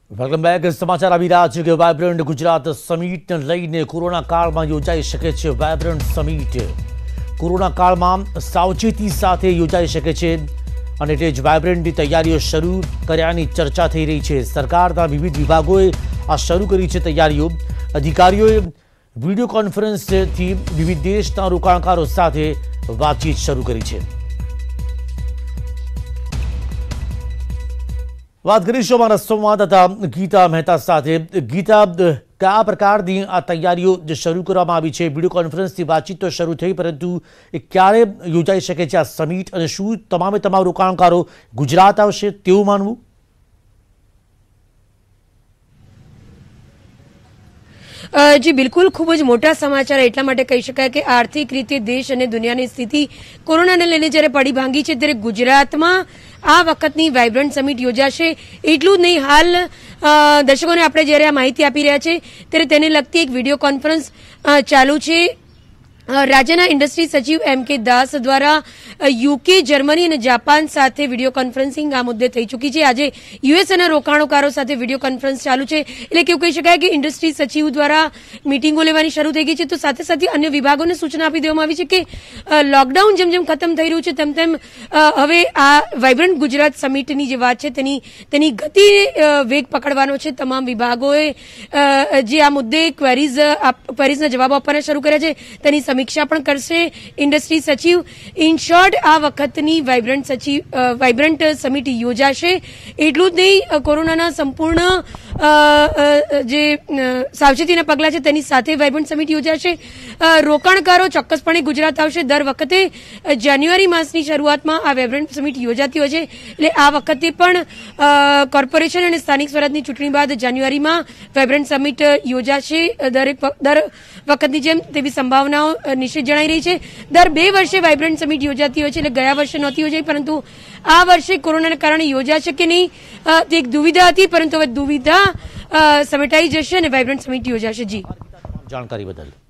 Welcome back. સમાચાર આવી રહ્યા છે કે વાયબ્રન્ટ ગુજરાત સમિટને લઈને કોરોના કાળમાં યોજાઈ શકે છે. વાયબ્રન્ટ સમિટ કોરોના કાળમાં સાવચેતી સાથે યોજાઈ શકે છે અને એટલે જ વાયબ્રન્ટની તૈયારીઓ શરૂ કર્યાની ચર્ચા થઈ રહી છે. સરકારના વિવિધ વિભાગોએ આ શરૂ કરી છે તૈયારીઓ. અધિકારીઓએ વિડીયો કોન્ફરન્સથી વિવિધ દેશના રોકાણકારો સાથે વાતચીત શરૂ કરી છે. વાત કરીશું અમારા સંવાદદાતા ગીતા મહેતા સાથે. ગીતા, કયા પ્રકારની આ તૈયારીઓ જે શરૂ કરવામાં આવી છે? વિડીયો કોન્ફરન્સથી વાતચીત તો શરૂ થઈ, પરંતુ એ ક્યારે યોજાઈ શકે છે આ સમિટ, અને શું તમામ રોકાણકારો ગુજરાત આવશે તેવું માનવું? જી બિલકુલ, ખૂબ જ મોટા સમાચાર એટલા માટે કહી શકાય કે આર્થિક રીતે દેશ અને દુનિયાની સ્થિતિ કોરોનાને લઈને જ્યારે પડી ભાંગી છે, ત્યારે ગુજરાતમાં આ વખતની વાયબ્રન્ટ સમિટ યોજાશે. એટલું જ નહીં, હાલ દર્શકોને આપણે જ્યારે આ માહિતી આપી રહ્યા છે ત્યારે તેને લગતી એક વિડીયો કોન્ફરન્સ ચાલુ છે. રાજ્યના ઇન્ડસ્ટ્રી સચિવ M.K. દાસ દ્વારા યુકે, જર્મની અને જાપાન સાથે વિડીયો કોન્ફરન્સિંગ આ મુદ્દે થઈ ચૂકી છે. આજે યુએસના રોકાણકારો સાથે વિડીયો કોન્ફરન્સ ચાલુ છે. એટલે કેવું કહી શકાય કે ઇન્ડસ્ટ્રી સચિવ દ્વારા મિટિંગો લેવાની શરૂ થઈ ગઈ છે. તો સાથે સાથે અન્ય વિભાગોને સૂચના આપી દેવામાં આવી છે કે લોકડાઉન જેમ જેમ ખતમ થઈ રહ્યું છે તેમ તેમ હવે આ વાયબ્રન્ટ ગુજરાત સમિટની જે વાત છે તેની ગતિ વેગ પકડવાનો છે. તમામ વિભાગોએ જે આ મુદ્દે ક્વેરીઝના જવાબો આપવાના શરૂ કર્યા છે તેની સમીક્ષા પણ કરશે ઇન્ડસ્ટ્રી સચિવ. ઇન શોર્ટ, આ વખતની વાયબ્રન્ટ સમિટ યોજાશે. એટલું જ નહીં, કોરોનાના સંપૂર્ણ જે સાવચેતીના પગલાં છે તેની સાથે વાયબ્રન્ટ સમિટ યોજાશે. રોકાણકારો ચોક્કસપણે ગુજરાત આવશે. દર વખતે જાન્યુઆરી માસની શરૂઆતમાં આ વાયબ્રન્ટ સમિટ યોજાતી હોય છે. એટલે આ વખતે પણ કોર્પોરેશન અને સ્થાનિક સ્વરાજની ચૂંટણી બાદ જાન્યુઆરીમાં વાયબ્રન્ટ સમિટ યોજાશે. દર વખતની જેમ તેવી સંભાવનાઓ નિશ્ચિત જણાઈ રહી છે. દર 2 વર્ષે વાયબ્રન્ટ સમિટ યોજાતી હોય છે. એટલે ગયા વર્ષે નહોતી યોજાઈ, પરંતુ આ વર્ષે કોરોનાના કારણે યોજાશે કે નહીં તે એક દુવિધા હતી, પરંતુ હવે દુવિધા સમેટાઈ જશે અને વાયબ્રન્ટ સમિટ યોજાશે. જી, જાણકારી બદલ